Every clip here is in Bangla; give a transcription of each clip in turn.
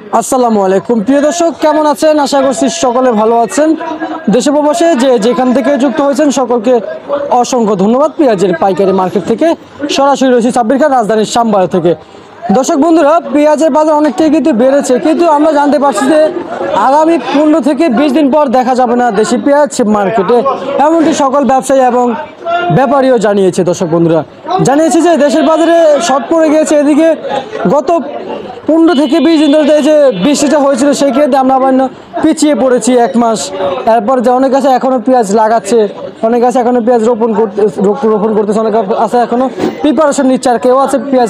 আসসালামু আলাইকুম প্রিয় দর্শক, কেমন আছেন? আশা করছি সকলে ভালো আছেন। দেশে প্রবাসে যেখান থেকে যুক্ত হয়েছেন সকলকে অসংখ্য ধন্যবাদ। পেঁয়াজের পাইকারি মার্কেট থেকে সরাসরি রয়েছে সাব্বির খান, রাজধানীর শ্যামবাজার থেকে। দর্শক বন্ধুরা, পেঁয়াজের বাজার অনেকটাই কিন্তু বেড়েছে, কিন্তু আমরা জানতে পারছি যে আগামী 15 থেকে 20 দিন পর দেখা যাবে না দেশি পেঁয়াজ মার্কেটে, এমনটি সকল ব্যবসায়ী এবং ব্যাপারীও জানিয়েছে। দর্শক বন্ধুরা জানিয়েছে যে দেশের বাজারে শর্ট পড়ে গিয়েছে। এদিকে গত 15 থেকে 20 দিন ধরে যে বৃষ্টিটা হয়েছিল সেই ক্ষেত্রে আমরা আবার পিছিয়ে পড়েছি 1 মাস। তারপর যে অনেক আছে এখনও পেঁয়াজ লাগাচ্ছে, অনেক আছে এখনও পেঁয়াজ রোপণ করতেছে, অনেক আছে এখনও প্রিপারেশন নিচ্ছে, আর কেউ আছে পেঁয়াজ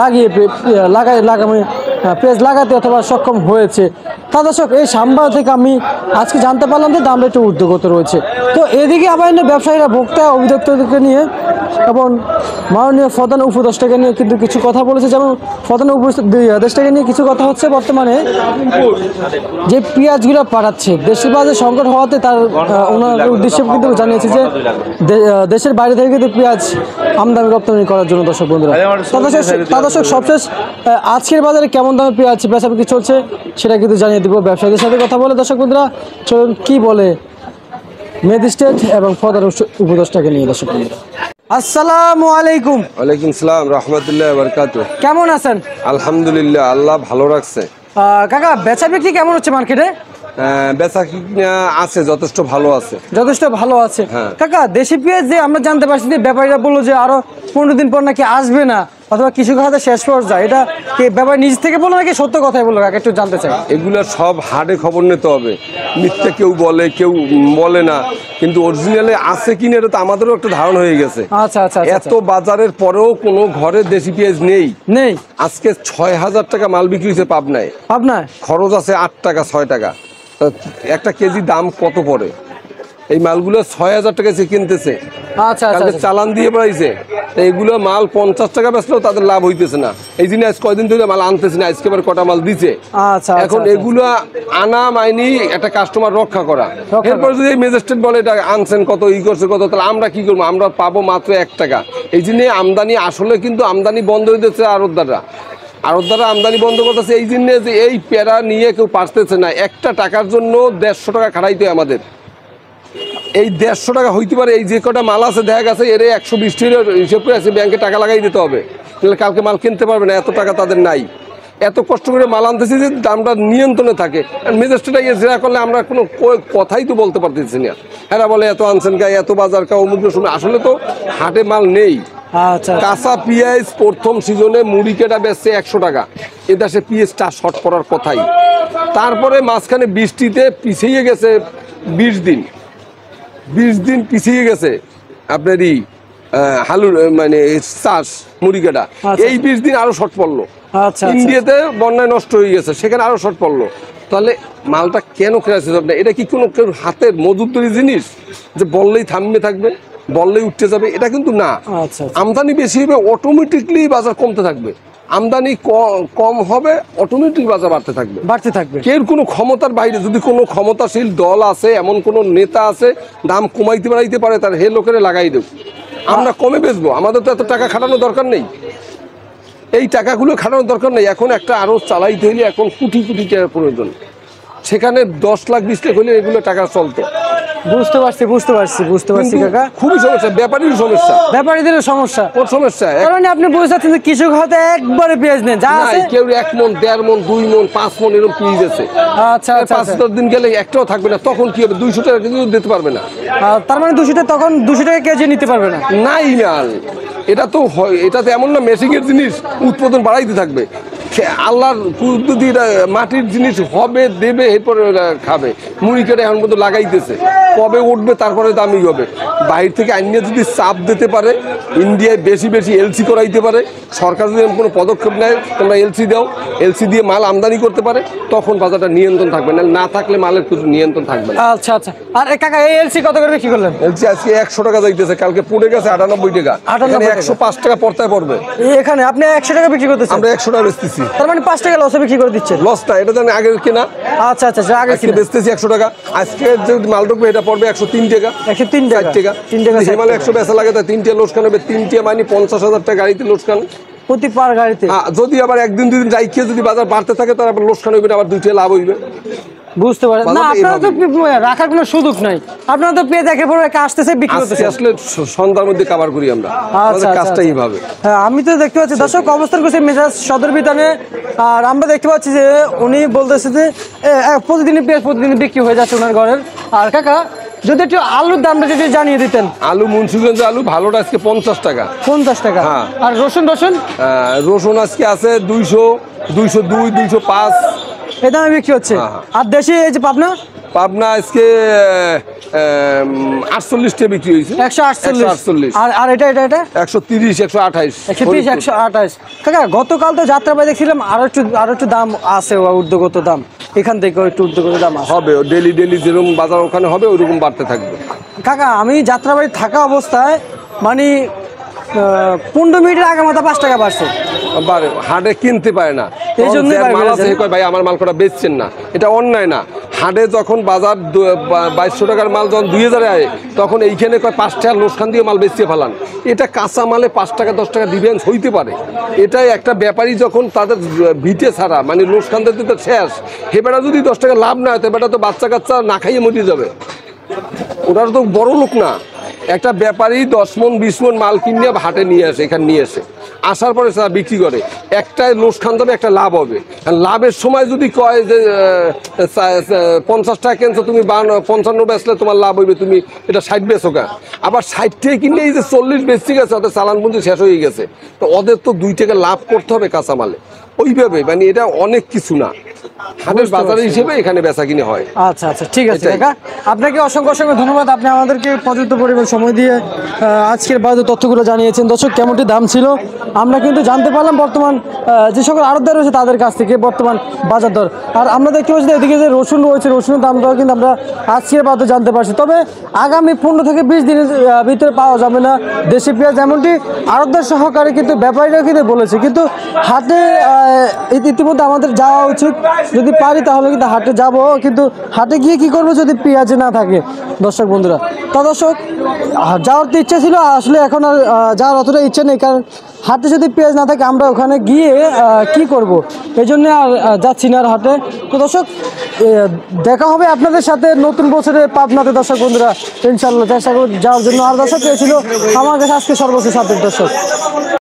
পেঁয়াজ লাগাতে অথবা সক্ষম হয়েছে। তা দর্শক, এই শ্যামবাজার থেকে আমি আজকে জানতে পারলাম যে দামটা একটু ঊর্ধ্বগত রয়েছে। তো এদিকে আবার ব্যবসায়ীরা ভোক্তা অধিদপ্তরকে নিয়ে এবং মাননীয় প্রধান উপদেষ্টাকে নিয়ে কিন্তু কিছু কথা বলেছে। যেমন প্রধান উপদেষ্টাকে নিয়ে কিছু কথা হচ্ছে, বর্তমানে যে পেঁয়াজগুলো পাঠাচ্ছে দেশের বাজারে সংকট হওয়াতে তার ওনার উদ্দেশ্যে কিন্তু জানিয়েছে যে দেশের বাইরে থেকে কিন্তু পেঁয়াজ আমদানি রপ্তানি করার জন্য। দর্শক বন্ধুরা, তা দর্শক সবশেষ আজকের বাজারে কেমন দামে পেঁয়াজ বেচাবিক্রি চলছে সেটা কিন্তু জানিয়ে দিব ব্যবসায়ীদের সাথে কথা বলে। দর্শক বন্ধুরা চলুন কি বলে ম্যাজিস্ট্রেট এবং প্রধান উপদেষ্টাকে নিয়ে। দর্শক বন্ধুরা আসসালামু আলাইকুম। ওয়ালাইকুম সালাম রহমতুল্লাহ বারকাতুহু। কেমন আছেন? আলহামদুলিল্লাহ, আল্লাহ ভালো রাখছে। কাকা, বেচা বিক্রি কেমন হচ্ছে মার্কেটে? বেচা কিনা আছে, যথেষ্ট ভালো আছে। যথেষ্ট ভালো আছে। হ্যাঁ। কাকা, দেশি পেঁয়াজ যে আমরা জানতে পারছি যে ব্যাপারীরা বললো যে আরো 15 দিন পর নাকি আসবে না, অথবা কিছু খাতে শেষ পর্যায়ে, এটা কি ব্যাপারী নিজ থেকে বললো নাকি সত্য কথাই বললো? কাকা একটু জানতে চাই। এগুলা সব হাটে খবর নিতে হবে। মিথ্যে কেউ বলে, কেউ বলে না, কিন্তু অরিজিনালে আছে কিনা এটা তো আমাদেরও একটা ধারণা হয়ে গেছে। আচ্ছা আচ্ছা, এত বাজারের পরেও কোনো ঘরে দেশি পেঁয়াজ নেই। নেই। আজকে 6000 টাকা মাল বিক্রি হয়েছে পাবনায়। আপনার খরচ আছে 8 টাকা 6 টাকা। একটা কেজি দাম কত পড়ে? এই মালগুলো 6000 টাকা কিনতেছে। আচ্ছা আচ্ছা, চালান দিয়ে বেড়াইছে। এইগুলো মাল 50 টাকা বেচলেও তাদের লাভ হইতেছে না। এই জন্য আজ কয়দিন ধরে মাল আনতেছে না, আজকে এবার কটা মাল দিছে। আচ্ছা, এখন এগুলো আনা মাইনি একটা কাস্টমার রক্ষা করা। এরপর যদি ম্যাজিস্ট্রেট বলে এটা আনছেন কত, ই করছে কত, তাহলে আমরা কি করবো? আমরা পাবো মাত্র 1 টাকা। এই জন্য আমদানি, আসলে কিন্তু আমদানি বন্ধ হয়ে যাচ্ছে। আড়তদাররা আমদানি বন্ধ করতেছে এই জন্য যে এই প্যারা নিয়ে কেউ পারতেছে না। একটা টাকার জন্য 150 টাকা খাটাইতে হয় আমাদের। এই 150 টাকা হইতে পারে, এই যে কটা মাল আছে দেখা গেছে এর 120 টাকা হিসেব করে আছে, ব্যাংকে টাকা লাগাই দিতে হবে, তাহলে কালকে মাল কিনতে পারবে না। এত টাকা তাদের নাই। এত কষ্ট করে মাল আনতেছি যে দামটা নিয়ন্ত্রণে থাকে। আর ম্যাজিস্ট্রেট জেরা করলে আমরা কোনো কথাই তো বলতে পারতেছি না। হ্যাঁ বলে এত আনছেন কা, এত বাজার কা, অমুক সময় আসলে তো হাটে মাল নেই। আচ্ছা, কাঁচা পেঁয়াজ প্রথম সিজনে মুড়ি কেটা বেচছে 100 টাকা। এ দেশে পেঁয়াজটা শর্ট পড়ার কথাই। তারপরে মাঝখানে বৃষ্টিতে পিছিয়ে গেছে 20 দিন পিছিয়ে গেছে আপনারই হালুর মানে চাষ মুড়ি কেটা। এই 20 দিন আরো শর্ট পড়লো। ইন্ডিয়াতে বন্যায় নষ্ট হয়ে গেছে, সেখানে আরো শর্ট পড়লো। তাহলে মালটা কেন খেয়েছে আপনার? এটা কি কোনো কেউ হাতের মজুদরি জিনিস যে বললেই থামবে থাকবে, বললেই উঠতে যাবে? এটা কিন্তু না। আমদানি বেশি হবে, অটোমেটিকলি বাজার কমতে থাকবে। আমদানি কম হবে, অটোমেটিক বাজার বাড়তে থাকবে। কেউ কোনো ক্ষমতার বাইরে যদি কোনো ক্ষমতাশীল দল আছে, এমন কোনো নেতা আছে দাম কমাইতে বাড়াইতে পারে, তার হে লোকেরা লাগাই দেব। আমরা কমে বেচবো, আমাদের তো এত টাকা খাটানোর দরকার নেই। এই টাকাগুলো খাটানোর দরকার নেই। এখন একটা আরো চালাইতে হইলে এখন কোটি কোটি টাকার প্রয়োজন। সেখানে 10 লাখ 20 লাখ হলে এগুলো টাকা চলতো। বুঝতে পারছি কাকা। খুবই সমস্যা, ব্যাপারীর সমস্যা, ব্যাপারীদের সমস্যা। ওর সমস্যা। কারণ আপনি বুঝতে পারছেন যে কৃষক হাতে একবারে পেঁয়াজ নেই, যা আছে কেউ 1 মন 1.5 মন 2 মন 5 মন এরকম পেঁয়াজ আছে। আচ্ছা, 5-10 দিন গেলে একটাও থাকবে না। তখন কি হবে? 200 টাকা কেজি দিতে পারবে না। তার মানে 200 টাকা, তখন 200 টাকা কেজি নিতে পারবে না। নাই মাল। এটা তো এমন না মেশিনের জিনিস উৎপাদন বাড়াইতে থাকবে। আল্লাহর পদ্ধতি, মাটির জিনিস হবে, দেবে, এরপরে খাবে। মুড়ি কেটে এখন পর্যন্ত লাগাইতেছে, কবে উঠবে তারপরে দামি হবে। বাইরে থেকে আইনিয়ে যদি চাপ দিতে পারে, ইন্ডিয়ায় বেশি এলসি করাইতে পারে, সরকার যদি কোনো পদক্ষেপ নেয়, তোমরা এলসি দাও, এলসি দিয়ে মাল আমদানি করতে পারে, তখন বাজারটা নিয়ন্ত্রণ থাকবে। না থাকলে মালের কিছু নিয়ন্ত্রণ থাকবে না। আচ্ছা। আর কাকা, এই এলসি কত করে বিক্রি করলেন? এলসি আজকে 100 টাকা যাইতেছে, কালকে পড়ে গেছে 98 টাকা। 105 টাকা পড়তায় পড়বে। এখানে আপনি 100 টাকা বিক্রি করতেছেন, আমরা 100 টাকা বেচতেছি। তার মানে 5 টাকা লসে বিক্রি করে দিচ্ছে। লসটা এটা জানি আগের কেনা। আচ্ছা, আগে বেচতেছি 100 টাকা। আজকে যে মাল ঢুকবে এটা পড়বে 103 টাকা। 103 টাকা। হিমালয় 100 বেচা লাগে, তাই 3 লোসকান হবে। 3 মানে 50,000 টাকা গাড়িতে লোসকান। প্রতি পার গাড়িতে। হ্যাঁ, যদি আবার একদিন দুদিন যাই খেয়ে যদি বাজার বাড়তে থাকে তার আবার লোকসান হইবে, আবার 2 টাকা লাভ হইবে। বুঝতে পারেন না, বাজারটা আপনারা তো এইভাবেই। রাখার কোনো সুযোগ নাই, আপনারা তো পেয়ে দেখে পরে আসতেছে বিক্রি আজকে করতেছে। আসলে সন্ধ্যার মধ্যে কভার করি আমরা, আমাদের আচ্ছা, কাজটা আচ্ছা। এইভাবে। হ্যাঁ, আমি তো দেখতে পাচ্ছি দর্শক অবস্থান করছে মেজাজ সদর বিতানে। আর আমরা দেখতে পাচ্ছি যে উনি বলতেছে যে প্রতিদিনই পেঁয়াজ প্রতিদিনই বিক্রি হয়ে যাচ্ছে ওনার ঘরের। আর কাকা যদি একটু আলুর দামটা যদি জানিয়ে দিতেন। আলু মুন্সিগঞ্জ আলু ভালোটা আজকে 50 টাকা। 50 টাকা। হ্যাঁ। আর রসুন রসুন রসুন আজকে আছে 200, 202, 205 এই দামে বিক্রি হচ্ছে। হ্যাঁ। আর দেশি এই যে পাবনা পাবনা আজকে 48 টাকা বিক্রি হয়েছে। 148। আর আর এটা এটা এটা 130, 128 130, 128। কাকা গতকাল তো যাত্রাবাড়ি দেখছিলাম আরো একটু দাম আছে, ঊর্ধ্বগত দাম এখান থেকে একটু ঊর্ধ্বগত দাম আছে। হবে ডেলি ডেলি যেরকম বাজার ওখানে হবে ওইরকম বাড়তে থাকবে। কাকা আমি যাত্রাবাড়ি থাকা অবস্থায় মানে 15 মিনিটের আগে মাথা 5 টাকা বাড়ছে। আবার হাটে কিনতে পারে না, এই জন্যই যার পারে মাল না, আছে, জানেন? কয় ভাই আমার মাল কটা বেচছেন না, এটা অন্যায় না। হাটে যখন বাজার 2200 টাকার মাল যখন 2000-এ আয়, তখন এইখানে কয় 5 টাকা লোকসান দিয়ে মাল বেচিয়ে ফেলান। এটা কাঁচা মালে 5 টাকা 10 টাকা ডিফারেন্স হইতে পারে। এটাই একটা ব্যাপারী যখন তাদের ভিটে ছাড়া মানে লোকসান দিতে তো শেষ, হেবেটা যদি 10 টাকা লাভ না হয়, হেবেটা তো বাচ্চা কাচ্চা না খাইয়ে মরে যাবে। ওরা তো বড় লোক না, একটা ব্যাপারী 10 মণ 20 মণ মাল কিনে হাটে নিয়ে আসে, এখানে নিয়ে আসে, আসার পরে তারা বিক্রি করে, একটাই লোকসান দেবে, একটা লাভ হবে। আর লাভের সময় যদি কয় যে 50 টাকা কিনছো তুমি 55 বেচলে তোমার লাভ হইবে, তুমি এটা 60 বেচো কা, আবার 60 টাকা কিনলে এই যে 40 বেচতে গেছে, ওদের চালানবন্দি শেষ হয়ে গেছে, তো ওদের তো 2 টাকা লাভ করতে হবে কাঁচামালে। ওইভাবে মানে এটা অনেক কিছু না, হাটের বাজার হিসেবে এখানে বেচা কিনে হয়। আচ্ছা আচ্ছা, ঠিক আছে এটাই। কাকা, আপনাকে অসংখ্য অসংখ্য ধন্যবাদ। আপনি আমাদেরকে পর্যাপ্ত পরিমাণ সময় দিয়ে আজকের বাজার তথ্যগুলো জানিয়েছেন। দর্শক কেমনটি দাম ছিল আমরা কিন্তু জানতে পারলাম বর্তমান যে সকল আড়তদার রয়েছে তাদের কাছ থেকে বর্তমান বাজার দর। আর আমরা দেখতে পাচ্ছি যে এদিকে যে রসুন রয়েছে, রসুনের দামটাও কিন্তু আমরা আজকের বাজার জানতে পারছি। তবে আগামী 15 থেকে 20 দিনের ভিতরে পাওয়া যাবে না দেশি পেঁয়াজ, যেমনটি আড়তদার সহকারে কিন্তু ব্যাপারীরাও কিন্তু বলেছে। কিন্তু হাটে ইতিমধ্যে আমাদের যাওয়া উচিত, যদি পারি তাহলে কিন্তু হাটে যাব, কিন্তু হাটে গিয়ে কি করবো যদি পেঁয়াজ না থাকে দর্শক বন্ধুরা। তা দর্শক যাওয়ার তো ইচ্ছা ছিল, আসলে এখন আর যাওয়ার অতটা ইচ্ছা নেই, কারণ হাটে যদি পেঁয়াজ না থাকে আমরা ওখানে গিয়ে কি করব, এই জন্য আর যাচ্ছি না আর হাটে। তো দর্শক দেখা হবে আপনাদের সাথে নতুন বছরে পাবনাতে দর্শক বন্ধুরা, ইনশাল্লাহ চেষ্টা করব যাওয়ার জন্য। আর দর্শক পেয়েছিল আমার কাছে আজকে সর্বোচ্চ 7 দর্শক।